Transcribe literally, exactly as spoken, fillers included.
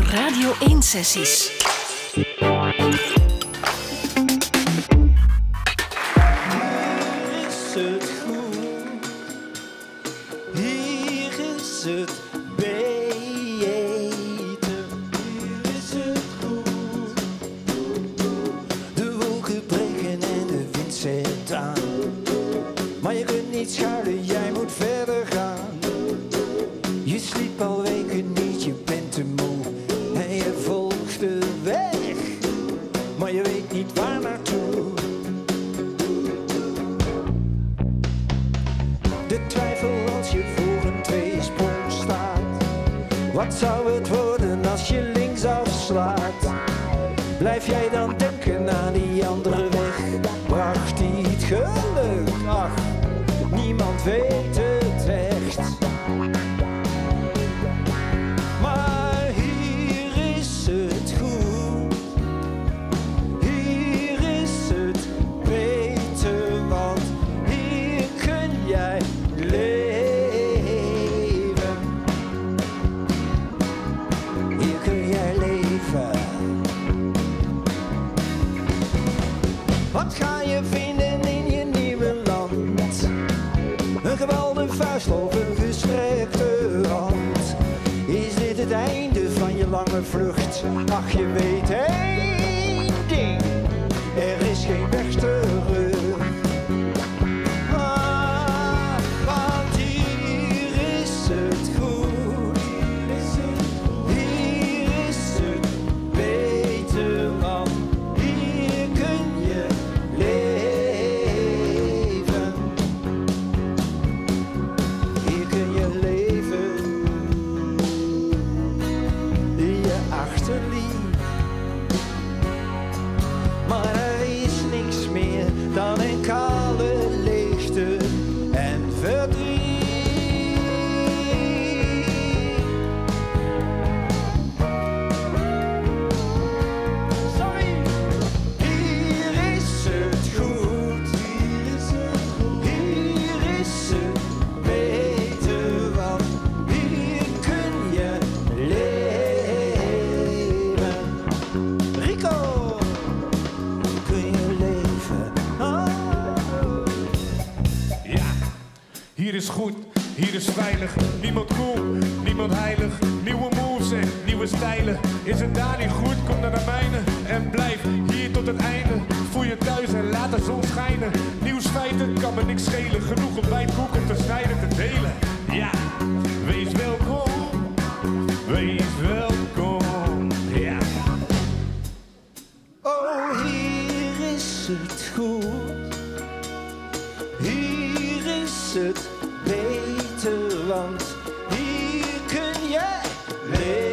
Radio één Sessies. Blijf jij dan denken aan die andere weg? Bracht die het geluk? Ach, niemand weet het echt. Maar hier is het goed, hier is het beter, want hier kun jij leven. Hier kun jij leven. Wat ga je vinden in je nieuwe land? Een geweldige vuist of een gestrekte hand? Is dit het einde van je lange vlucht? Ach, je weet één ding, er is geen weg terug. Ah, want hier is het goed, hier is het beter, want hier kun je leven. Hier kun je leven. Je achterliet. Maar er is niks meer dan een kale leegte en verdriet. Sorry. Hier is het goed, hier is het goed, hier is het beter, want hier kun je leven. Rico, kun je leven? Ah. Ja, hier is goed, hier is veilig. Niemand cool, niemand heilig. Nieuwe moves en nieuwe stijlen. Is het daar niet goed, kom naar de mijne. En blijf hier tot het einde. Voel je thuis en laat de zon schijnen. Nieuwsfeiten kan me niks schelen. Genoeg om bij het boek om te snijden, te delen. Ja, wees welkom. Wees welkom. Ja. Oh, hier is het goed, hier is het beter, want hier kun je leven.